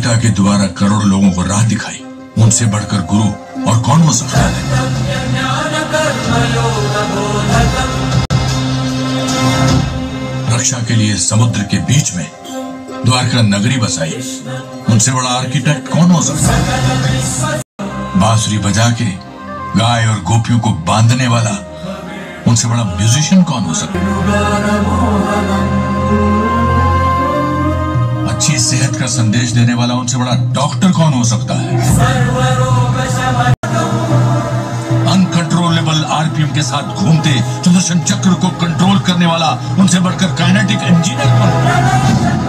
गीता के द्वारा करोड़ों लोगों को राह दिखाई, उनसे बढ़कर गुरु और कौन हो सकता है? रक्षा के लिए समुद्र के बीच में द्वारका नगरी बसाई, उनसे बड़ा आर्किटेक्ट कौन हो सकता है? बांसुरी बजा के गाय और गोपियों को बांधने वाला, उनसे बड़ा म्यूजिशियन कौन हो सकता है? अच्छी सेहत का संदेश देने वाला, उनसे बड़ा डॉक्टर कौन हो सकता है? अनकंट्रोलेबल आरपीएम के साथ घूमते सुदर्शन चक्र को कंट्रोल करने वाला, उनसे बढ़कर काइनेटिक इंजीनियर कौन?